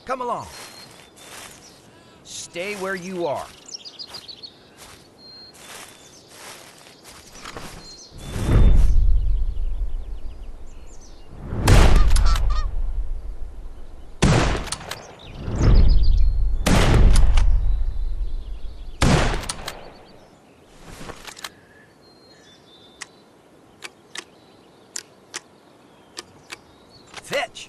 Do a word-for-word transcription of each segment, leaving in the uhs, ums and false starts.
Come along. Stay where you are. Fetch!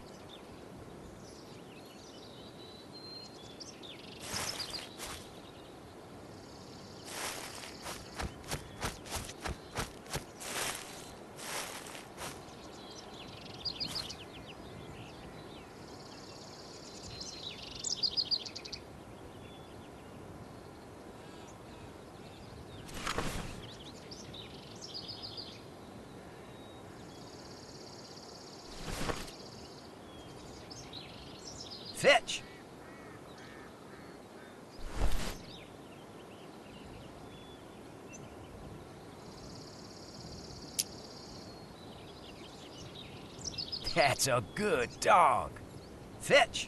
Fetch! That's a good dog. Fetch!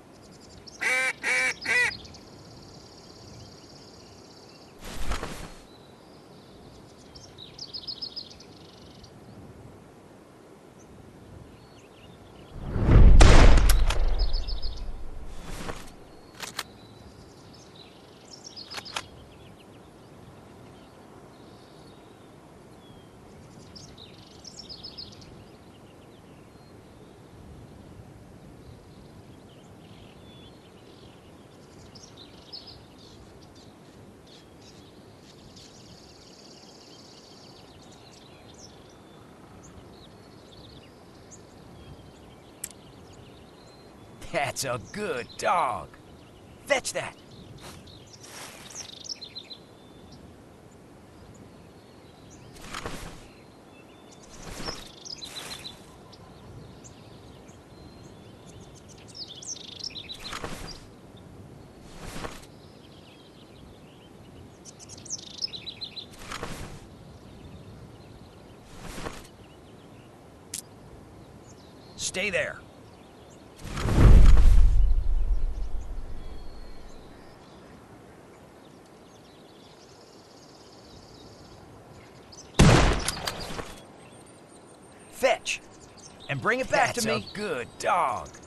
That's a good dog. Fetch that. Stay there. Fetch, and bring it back That's to me. a good dog.